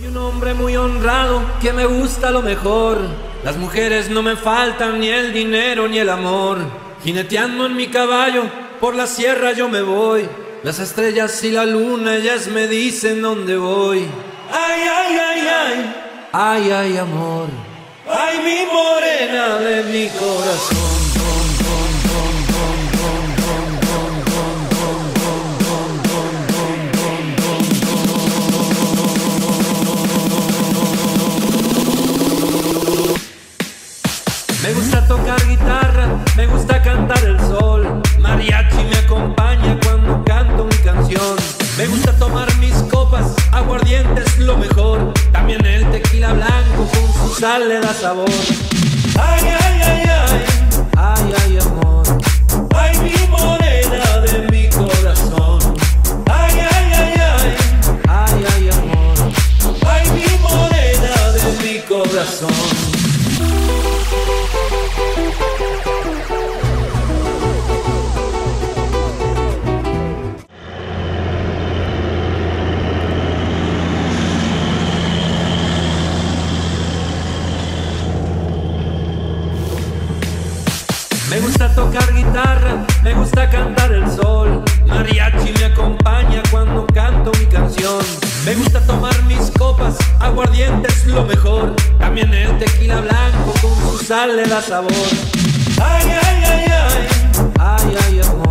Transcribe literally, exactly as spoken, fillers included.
Un hombre muy honrado que me gusta lo mejor. Las mujeres no me faltan, ni el dinero ni el amor. Jineteando en mi caballo, por la sierra yo me voy. Las estrellas y la luna, ellas me dicen dónde voy. Ay, ay, ay, ay, ay, ay, amor. Ay, mi morena de mi corazón. Me gusta tocar guitarra, me gusta cantar el sol. Mariachi me acompaña cuando canto mi canción. Me gusta tomar mis copas, aguardiente es lo mejor. También el tequila blanco con su sal le da sabor. Ay, ay, ay, ay, ay, ay, amor. Ay, mi morena de mi corazón. Ay, ay, ay, ay, ay, ay, amor. Ay, mi morena de mi corazón. Me gusta tocar guitarra, me gusta cantar el sol. Mariachi me acompaña cuando canto mi canción. Me gusta tomar mis copas, aguardiente es lo mejor. También el tequila blanco con su sal le da sabor. Ay, ay, ay, ay, ay, ay, amor.